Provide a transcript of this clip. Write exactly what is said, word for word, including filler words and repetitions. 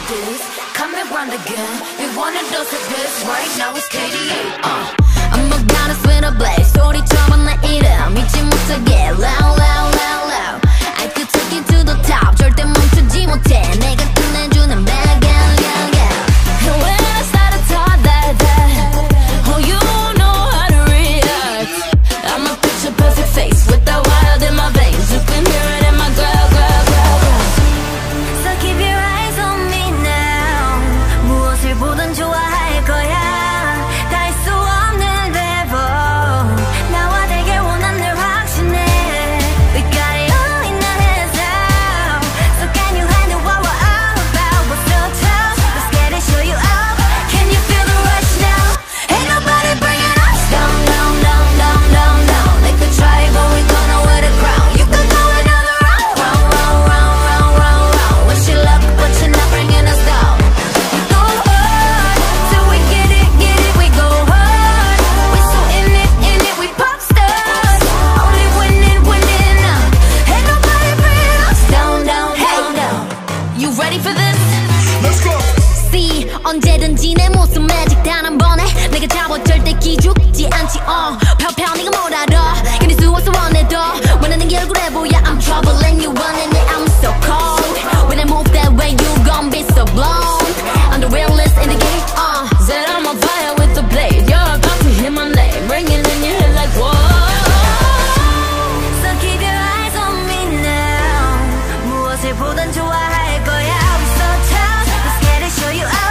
this, come and run again. We wanna dose of this, right now it's K D A. uh. I'm a goddess with a blaze, 소리처럼 내 이름 잊지 못하게 loud loud loud loud. I could take you to the top, 절대 멈추지 못해. 내가 끝내주는 bad gal gal gal. And when I start to talk that that, oh you know how to react. I'm a picture perfect face with that wild in my veins. You can hear it in my girl girl girl girl. So keep your eyes on me now. 무엇을 보든 좋아할 거야. 다 할 수 없는 레벨. 나와 되길 원한 늘 확신해. We got it all in our hands now. So can you handle what we're all about? We're so tough, let's get it, show you out. Can you feel the rush now? Ain't nobody bringing us down, down, down, down, down, down. They could try, but we gonna wear the crown. You could go another round, round, round, round, round, round, round. Wish you luck, but you're not bringing us down. We go hard, till we get it, get it, we go hard. We so in it, in it, we pop stars. Only winning, winning now. Ain't nobody bringing us down, down, down, down. You ready for this? Let's go. See, 언제든지 내 모습 매직 단 한 번에 내가 잡아 절대 기죽지 않지. 어, 펴펴 네가 뭘 알아. 견딜 수 없어 원해도 원하는 게 얼굴에 보여. I'm troubling you running it, I'm so cold. When I move that way you gon' be so blown. I'm the realest in the game. Uh, said I'm on fire with the blade. You're about to hear my name ringing in your head like whoa. So keep your eyes on me now. 무엇을 보든 좋아할 거야. We so tough, let's get it, show you out.